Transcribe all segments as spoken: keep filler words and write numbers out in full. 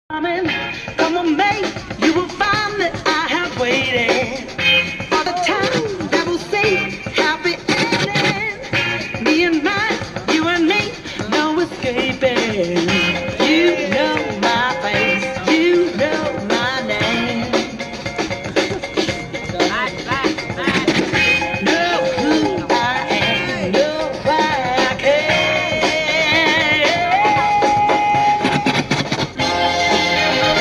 Coming, come on, mate. You will find that I have waited for the time that will say happy ending. Me and mine, you and me, no escaping. You know my face, you know my name. Know who I am, know why I care.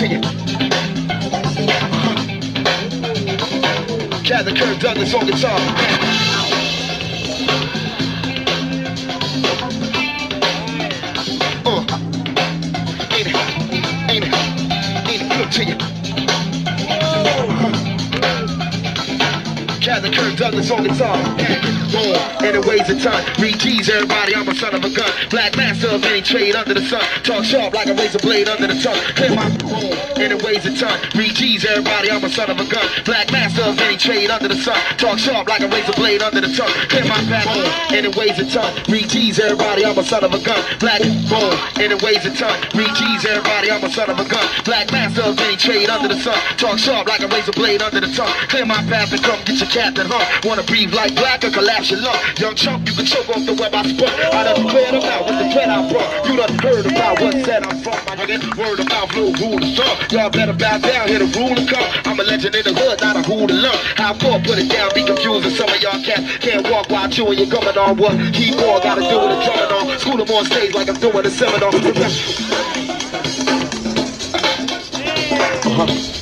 you. Captain Kirk Douglas on guitar. Uh, ain't it, ain't it, ain't it good to you? Captain Kirk Douglas on guitar. Boom, and it weighs a ton. Read G's, everybody, I'm a son of a gun. Black master of any trade under the sun. Talk sharp like a razor blade under the tongue. Clear my boom, and it weighs a ton. Read G's, everybody, I'm a son of a gun. Black master of any trade under the sun. Talk sharp like a razor blade under the tongue. Clear my back, boom, and it weighs a ton. Read G's, everybody, I'm a son of a gun. Black boom, and it weighs a ton. Read G's, everybody, I'm a son of a gun. Black master of any trade under the sun. Talk sharp like a razor blade under the tongue. Clear my path and come get your captain, huh? Wanna breathe like black or collapse your lung? Young chump, you can choke off the web I spun. I done cleared them out with the thread I brought. You done heard about what said I'm from, my nigga. Word of mouth, little rule of thumb. Y'all better bow down, here the rule to come. I'm a legend in the hood, not a who to lump. How far, put it down, be confusing. Some of y'all cats can't walk while chewing your gumming on. What keyboard gotta do with a drumming on? School them on stage like I'm doing a seminar. Uh-huh.